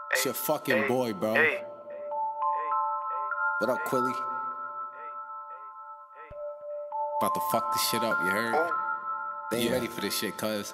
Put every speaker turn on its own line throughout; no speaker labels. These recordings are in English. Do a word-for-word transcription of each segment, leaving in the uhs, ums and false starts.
It's your fucking boy, bro. What up, Quilly? About to fuck this shit up, you heard? They ain't
Yeah.
ready for this shit, cuz.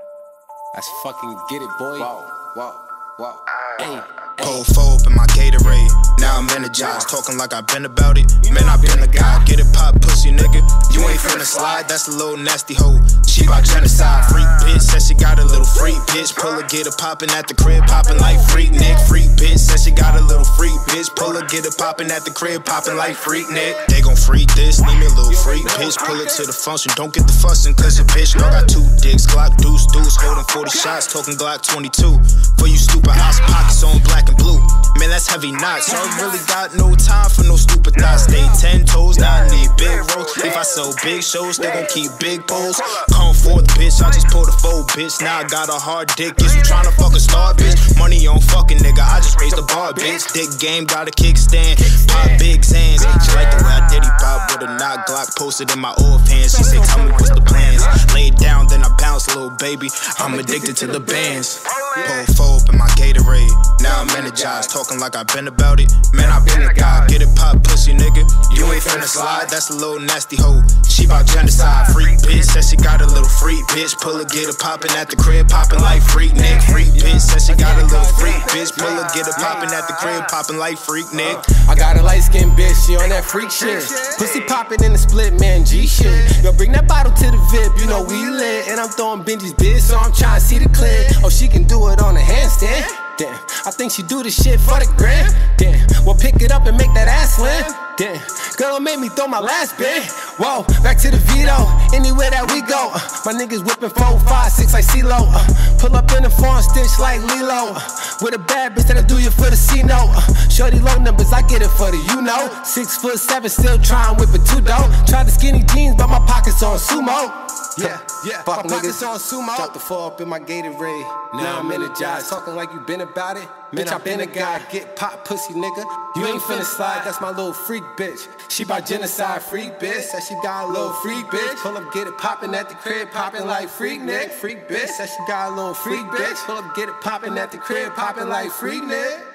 That's fucking get it, boy.
Whoa, whoa, whoa.
Hey.
Cold foe up in my Gatorade. Now I'm energized, talking like I've been about it. Man, I been the guy. Get it, pop, pussy, nigga. You ain't finna slide, that's a little nasty hoe. She bout genocide, freak bitch. Said she got a little freak bitch. Pull her, get her poppin' at the crib, poppin' like freak Nick. Freak bitch, said she got a little freak bitch. Pull her, get her poppin' at the crib, poppin' like freak Nick. They gon' freak this, need me a little freak bitch. Pull it to the function, don't get the fussin', cause a bitch know I got two dicks. Glock deuce deuce, holding forty shots, talking Glock twenty-two. For you stupid ass pockets on black and blue. Man, that's heavy knots. I really got no time for no stupid thoughts. Stay ten toes, now I need big rolls. If I sell big shows, they gon' keep big poles. Come forth, bitch, I just pulled a four, bitch. Now I got a hard dick. Is you tryna fuck a star, bitch? Money on fucking nigga, I just raised the bar, bitch. Dick game, got a kickstand. Pop big Zans. She like the way I diddy pop with a knock Glock posted in my old pants. She say, tell me what's the plans. Lay it down, then I bounce, little baby. I'm addicted to the bands. Pull four up in my Gatorade. Now I'm energized, talking like I've been about it. Man, I been the guy. Get it, pop, pussy, nigga. You ain't finna slide, that's a little nasty hoe. She bout genocide, freak bitch. Said she got a little freak bitch. Pull her, get her poppin' at the crib, poppin' like freak Nick. Freak bitch, said she got a little freak bitch. Pull her, get her poppin' at the crib, poppin' like freak Nick.
I got a light skinned bitch, she on that freak shit. Pussy poppin' in the split, man, G shit. Yo, bring that bottle to the V I P, you know we lit. And I'm throwing Benji's bitch, so I'm trying to see the clip. Oh, she can do it on a handstand. Damn, I think she do this shit for the gram. Damn, well pick it up and make that ass slam. Damn, girl made me throw my last bit. Whoa, back to the Vito, anywhere that we go. Uh, my niggas whipping four, five, six like CeeLo. Uh, pull up in the foreign stitch like Lilo. Uh, with a bad bitch that'll do you for the C-note. Uh, shorty low numbers, I get it for the you know. Six foot seven, still trying whip it too dope. Try the skinny jeans, but my pockets on sumo. Yeah, yeah, fuck my niggas on sumo. Drop the four up in my Gatorade. Now I'm energized, talking like you been about it. Bitch, I been a guy, get pop pussy, nigga. You ain't finna slide, that's my little freak bitch. She bout genocide, freak bitch. Said she got a little freak bitch. Pull up, get it poppin' at the crib, poppin' like freak Nick. Freak bitch, said she got a little freak bitch. Pull up, get it poppin' at the crib, poppin' like freak Nick.